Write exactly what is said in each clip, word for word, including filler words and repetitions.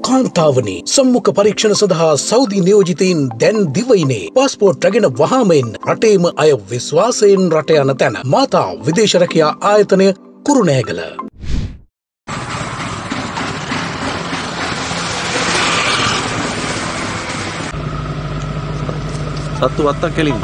කාන්තාවනි සම්මුඛ පරීක්ෂණ සඳහා සෞදි නියෝජිතයින් දැන් දිවයිනේ පාස්පෝර්ට් රැගෙන වහාම එන්න රටේම අය විශ්වාසයෙන් රට යන තැන මාතා විදේශ රැකියා ආයතනය කුරුණෑගල. සත්තු වත්තක් කෙලින්න.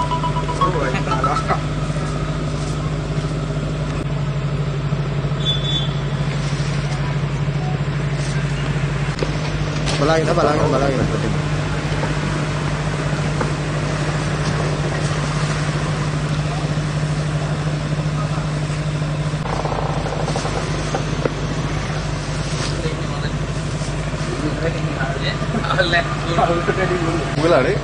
බලාගෙන බලාගෙන බලාගෙන මොකලානේ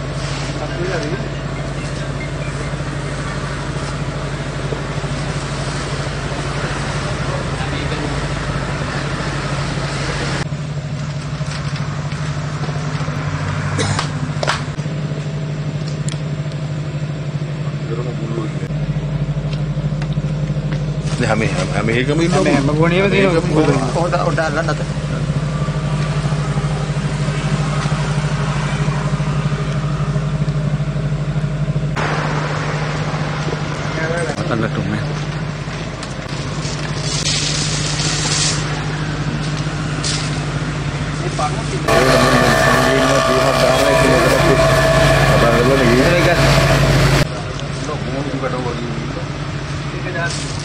hame hame එකම ඉන්නවා හැම හැම ගෝණියම තියෙනවා පොඩ පොඩ අල්ලන්න අත අන්නට උන්නේ මේ පාරක් තියෙනවා තියෙනවා දාලා ඒක මොකද අපේ අදාළවල ගිහින් එක නෝ මොකද කට වගේ ඒක